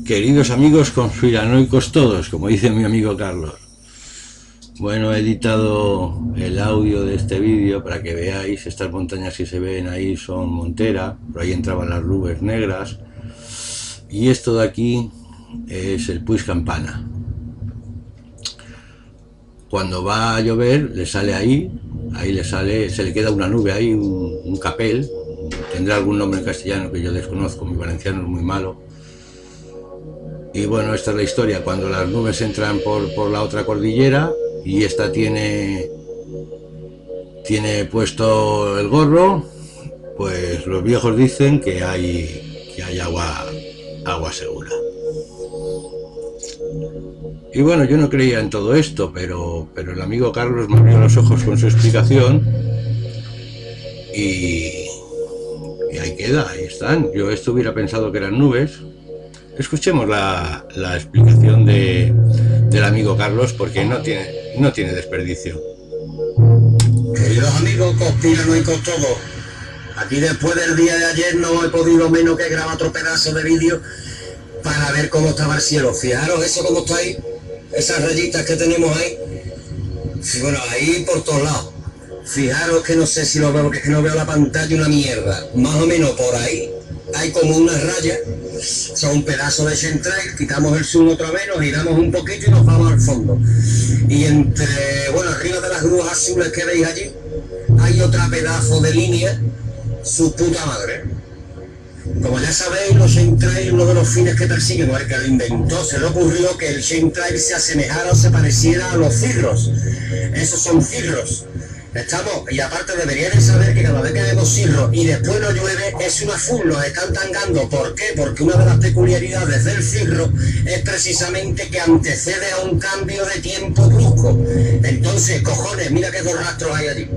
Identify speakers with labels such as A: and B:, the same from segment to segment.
A: Queridos amigos conspiranoicos todos, como dice mi amigo Carlos. Bueno, he editado el audio de este vídeo para que veáis. Estas montañas que se ven ahí son Montera, por ahí entraban las nubes negras. Y esto de aquí es el Puig Campana. Cuando va a llover, le sale ahí le sale, se le queda una nube ahí, un capel. Tendrá algún nombre en castellano que yo desconozco, mi valenciano es muy malo. Y bueno, esta es la historia. Cuando las nubes entran por la otra cordillera y esta tiene puesto el gorro, pues los viejos dicen que hay agua segura. Y bueno, yo no creía en todo esto, pero el amigo Carlos me abrió los ojos con su explicación y ahí queda, ahí están. Yo esto hubiera pensado que eran nubes. Escuchemos la explicación del amigo Carlos, porque no tiene desperdicio.
B: Queridos amigos conspiranoicos todos, aquí después del día de ayer no he podido menos que grabar otro pedazo de vídeo para ver cómo estaba el cielo. Fijaros eso cómo está ahí, esas rayitas que tenemos ahí. Sí, bueno, ahí por todos lados. Fijaros que no sé si lo veo, porque es que no veo la pantalla una mierda. Más o menos por ahí hay como unas rayas, son un pedazo de chemtrail. Quitamos el zoom otra vez, nos giramos un poquito y nos vamos al fondo. Y entre, bueno, arriba de las grúas azules que veis allí, hay otra pedazo de línea, su puta madre. Como ya sabéis, los chemtrails, uno de los fines que persiguen, o el que lo inventó, se le ocurrió que el chemtrail se asemejara o se pareciera a los cirros. Esos son cirros. Estamos, y aparte deberían saber que cada vez que vemos cirros y después no llueve, es una full, los están tangando. ¿Por qué? Porque una de las peculiaridades del cirro es precisamente que antecede a un cambio de tiempo brusco. Entonces, cojones, mira qué dos rastros hay allí.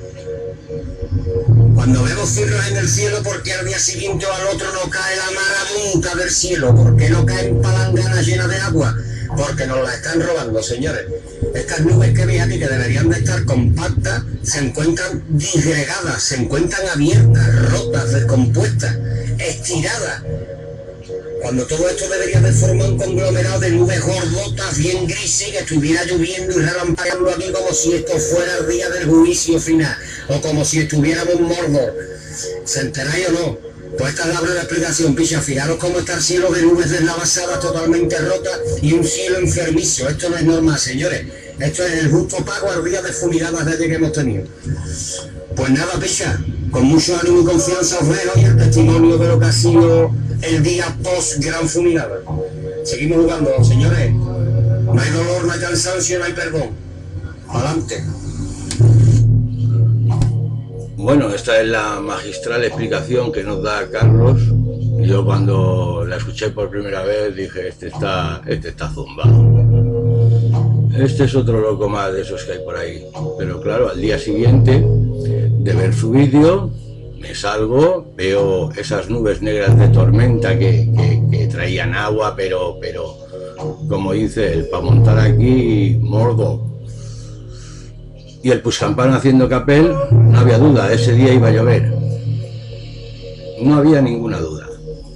B: Cuando vemos cirros en el cielo, ¿por qué al día siguiente o al otro no cae la marabunta del cielo? ¿Por qué no caen palanganas llenas de agua? Porque nos la están robando, señores. Estas nubes que veis aquí, que deberían de estar compactas, se encuentran disgregadas, se encuentran abiertas, rotas, descompuestas, estiradas. Cuando todo esto debería de formar un conglomerado de nubes gordotas, bien grises, que estuviera lloviendo y relampagueando aquí como si esto fuera el día del juicio final, o como si estuviéramos en Mordor. ¿Se enteráis o no? Pues esta es la breve explicación, picha. Fijaros cómo está el cielo de nubes deslavasadas, totalmente rotas, y un cielo enfermizo. Esto no es normal, señores. Esto es el justo pago al día de fumigadas desde que hemos tenido. Pues nada, picha, con mucho ánimo y confianza os dejo y el testimonio de lo que ha sido el día post gran fumigada. Seguimos jugando, señores. No hay dolor, no hay cansancio, no hay perdón. Adelante.
A: Bueno, esta es la magistral explicación que nos da Carlos. Yo cuando la escuché por primera vez dije, este está zumbado. Este es otro loco más de esos que hay por ahí. Pero claro, al día siguiente de ver su vídeo, me salgo, veo esas nubes negras de tormenta que traían agua, pero como dice él, para montar aquí Mordor. Y el Puig Campana haciendo capel, no había duda, ese día iba a llover. No había ninguna duda.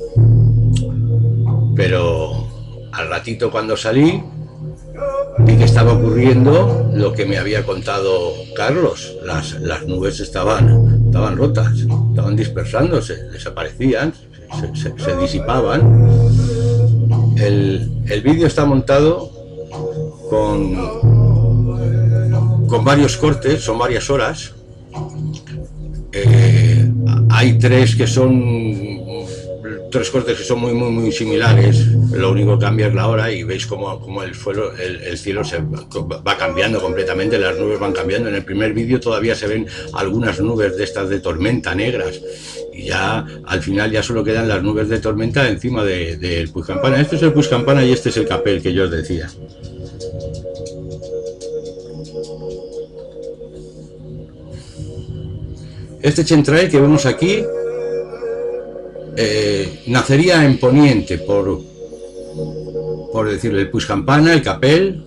A: Pero al ratito cuando salí, vi que estaba ocurriendo lo que me había contado Carlos. Las nubes estaban rotas, estaban dispersándose, desaparecían, se disipaban. El vídeo está montado con varios cortes, son varias horas. Hay tres cortes que son muy similares. Lo único que cambia es la hora, y veis como el cielo se va cambiando completamente, las nubes van cambiando. En el primer vídeo todavía se ven algunas nubes de estas de tormenta negras, y ya al final ya solo quedan las nubes de tormenta encima del Puig Campana. Este es el Puig Campana y este es el capel que yo os decía. Este chemtrail que vemos aquí nacería en Poniente, por decirlo, el Puig Campana, el capel.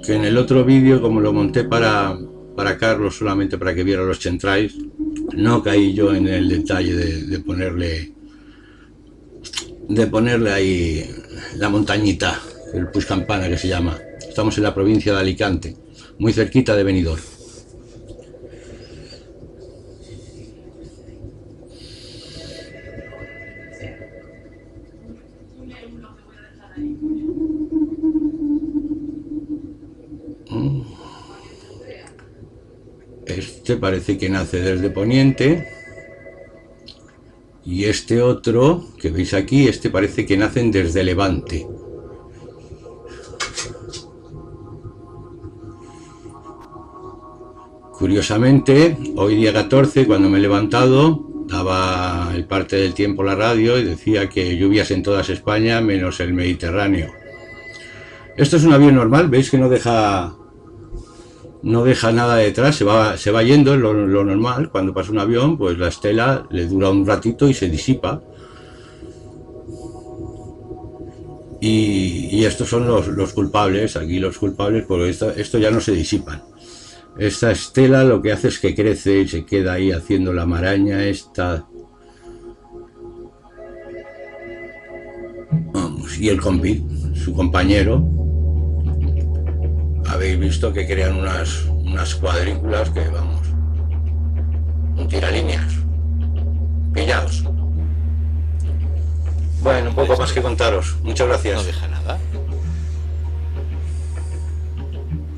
A: que en el otro vídeo, como lo monté para Carlos, solamente para que viera los chentrais, no caí yo en el detalle de ponerle ahí la montañita, el Puigcampana que se llama. Estamos en la provincia de Alicante, muy cerquita de Benidorm. Este parece que nace desde poniente, y este otro que veis aquí, este parece que nacen desde levante. Curiosamente, hoy día 14, cuando me he levantado, daba el parte del tiempo la radio y decía que lluvias en toda España menos el Mediterráneo. Esto es un avión normal, veis que no deja nada detrás, se va yendo, es lo normal. Cuando pasa un avión, pues la estela le dura un ratito y se disipa. Y estos son los culpables, aquí los culpables, porque esto ya no se disipan. Esta estela lo que hace es que crece y se queda ahí haciendo la maraña esta. Vamos, y el compi, su compañero, habéis visto que crean unas cuadrículas que, vamos, un tiralíneas, pillados. Bueno, un poco más que contaros. Muchas gracias.
C: No deja nada.